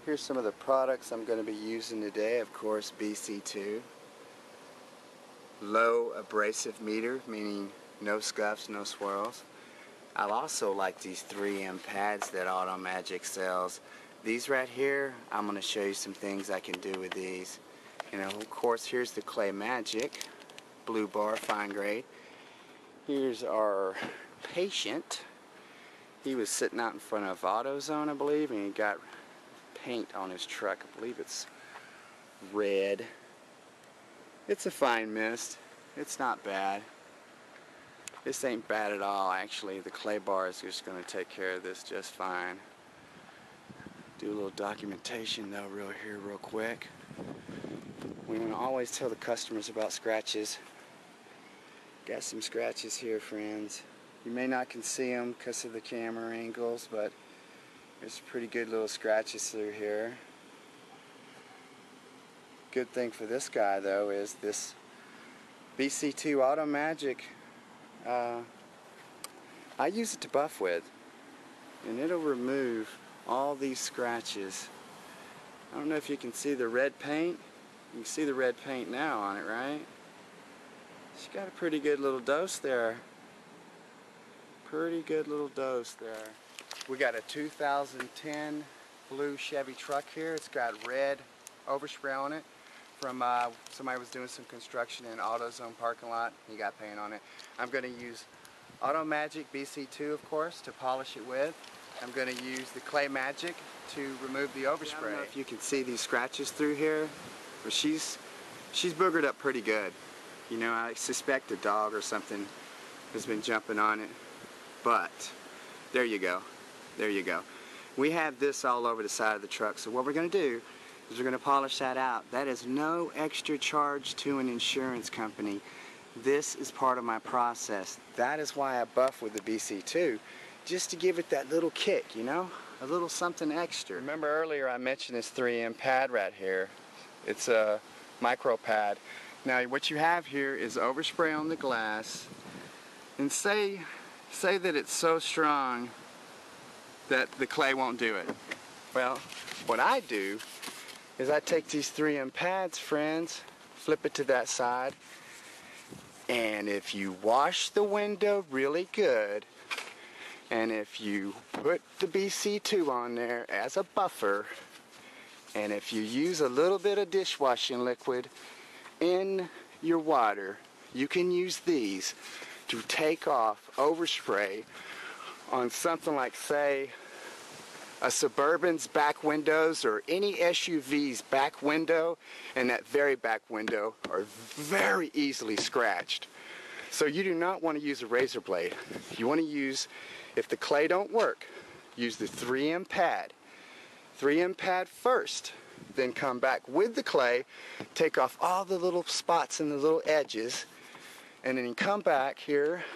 Here's some of the products I'm going to be using today. Of course, BC2. Low abrasive meter, meaning no scuffs, no swirls. I also like these 3M pads that Automagic sells. These right here, I'm going to show you some things I can do with these. You know, of course, here's the Clay Magic blue bar fine grade. Here's our patient. He was sitting out in front of AutoZone, I believe, and he got paint on his truck. I believe it's red. It's a fine mist. It's not bad. This ain't bad at all, actually. The clay bar is just going to take care of this just fine. Do a little documentation though real quick. We want to always tell the customers about scratches. Got some scratches here, friends. You may not can see them because of the camera angles, but there's pretty good little scratches through here. Good thing for this guy though is this BC2 Automagic. I use it to buff with, and it'll remove all these scratches. I don't know if you can see the red paint. You can see the red paint now on it, right? She's got a pretty good little dose there. Pretty good little dose there. We got a 2010 blue Chevy truck here. It's got red overspray on it from somebody was doing some construction in AutoZone parking lot. He got paint on it. I'm going to use Automagic BC2, of course, to polish it with. I'm going to use the Clay Magic to remove the overspray. I don't know if you can see these scratches through here, but she's boogered up pretty good. You know, I suspect a dog or something has been jumping on it. But there you go. There you go. We have this all over the side of the truck, so what we're going to do is we're going to polish that out. That is no extra charge to an insurance company. This is part of my process. That is why I buff with the BC2, just to give it that little kick, you know, a little something extra. Remember earlier I mentioned this 3M pad right here. It's a micro pad. Now what you have here is overspray on the glass, and say that it's so strong that the clay won't do it. Well, what I do is I take these 3M pads, friends, flip it to that side, and if you wash the window really good, and if you put the BC2 on there as a buffer, and if you use a little bit of dishwashing liquid in your water, you can use these to take off overspray on something like, say, a Suburban's back windows or any SUV's back window, and that very back window are very easily scratched. So you do not want to use a razor blade. You want to use, if the clay don't work, use the 3M pad. 3M pad first, then come back with the clay, take off all the little spots and the little edges, and then you come back here,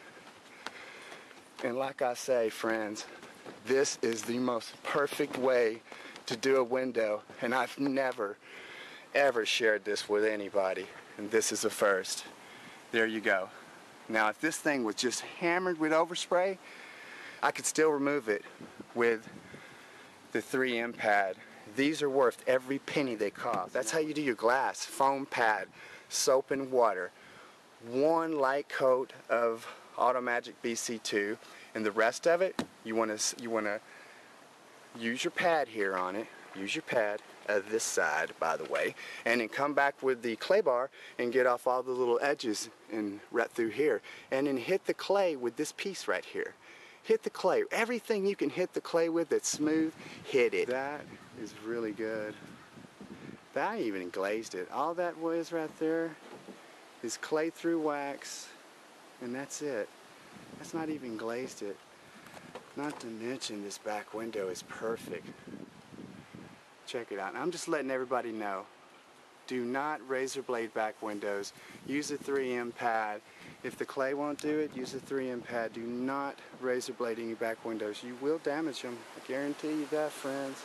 and like I say, friends, this is the most perfect way to do a window, and I've never ever shared this with anybody, and this is a first. There you go. Now if this thing was just hammered with overspray, I could still remove it with the 3M pad. These are worth every penny they cost. That's how you do your glass. Foam pad, soap and water, one light coat of Automagic BC2, and the rest of it, you want to use your pad here on it. Use your pad this side, by the way, and then come back with the clay bar and get off all the little edges and right through here, and then hit the clay with this piece right here. Hit the clay. Everything you can hit the clay with that's smooth, hit it. That is really good. That even glazed it. All that was right there is clay through wax, and that's it. That's not even glazed it. Not to mention this back window is perfect. Check it out. And I'm just letting everybody know. Do not razor blade back windows. Use a 3M pad. If the clay won't do it, use a 3M pad. Do not razor blade any back windows. You will damage them. I guarantee you that, friends.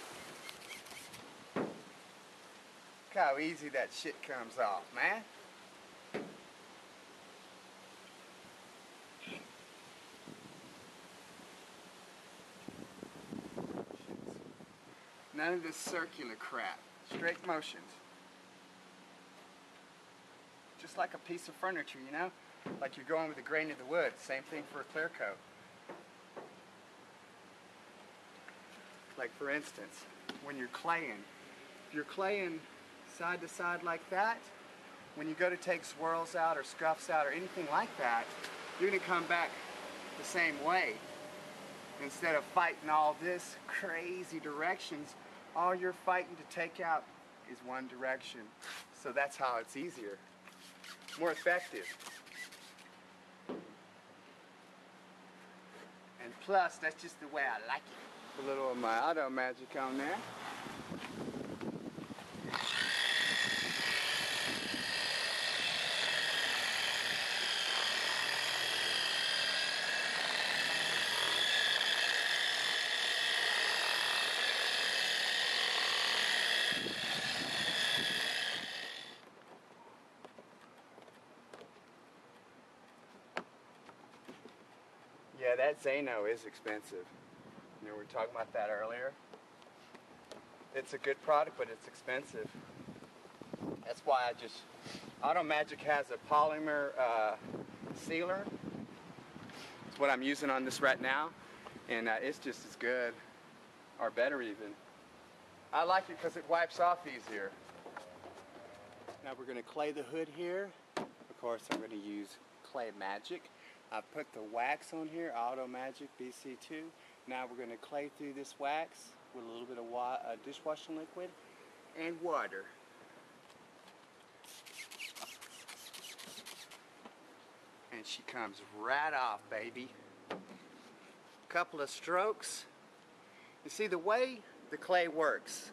Look how easy that shit comes off, man. None of this circular crap. Straight motions. Just like a piece of furniture, you know? Like you're going with the grain of the wood. Same thing for a clear coat. Like for instance, when you're claying. If you're claying side to side like that, when you go to take swirls out or scuffs out or anything like that, you're going to come back the same way. Instead of fighting all this crazy directions, all you're fighting to take out is one direction. So that's how it's easier. More effective. And plus, that's just the way I like it. A little of my auto magic on there. Yeah, that Zano is expensive. You know, we were talking about that earlier. It's a good product, but it's expensive. That's why Auto Magic has a polymer sealer. It's what I'm using on this right now, and it's just as good, or better even. I like it because it wipes off easier. Now we're going to clay the hood here. Of course, I'm going to use Clay Magic. I put the wax on here, Auto Magic BC2. Now we're going to clay through this wax with a little bit of dishwashing liquid and water. And she comes right off, baby. Couple of strokes. You see, the way the clay works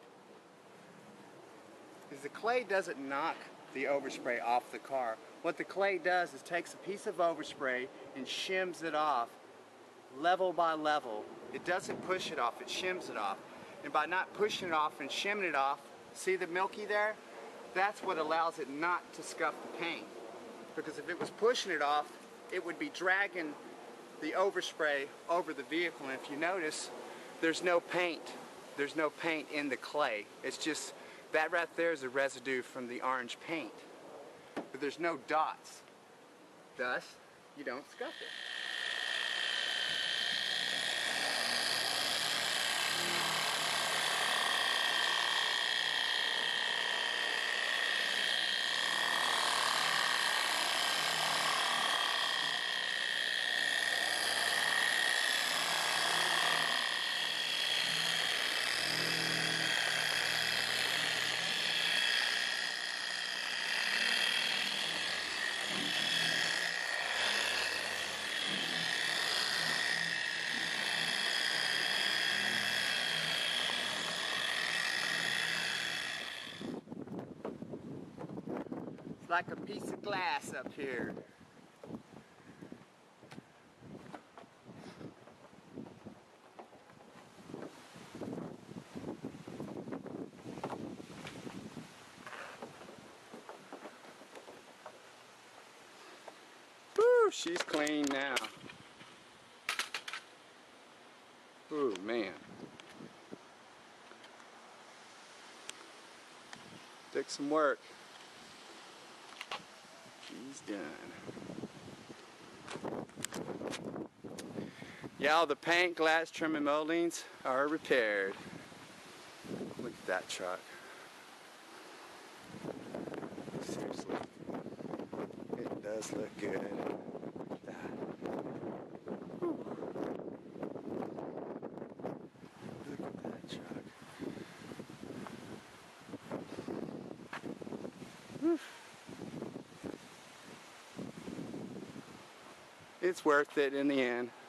is the clay doesn't knock the overspray off the car. What the clay does is takes a piece of overspray and shims it off level by level. It doesn't push it off, it shims it off. And by not pushing it off and shimming it off, see the milky there? That's what allows it not to scuff the paint. Because if it was pushing it off, it would be dragging the overspray over the vehicle. And if you notice, there's no paint. There's no paint in the clay. It's just, that right there is a residue from the orange paint. But there's no dots. Thus, you don't scuff it. Like a piece of glass up here. Woo, she's clean now. Ooh, man. Took some work. He's done. Yeah, all the paint, glass, trim, and moldings are repaired. Look at that truck. Seriously, it does look good. Look at that. Whew. Look at that truck. Whew. It's worth it in the end.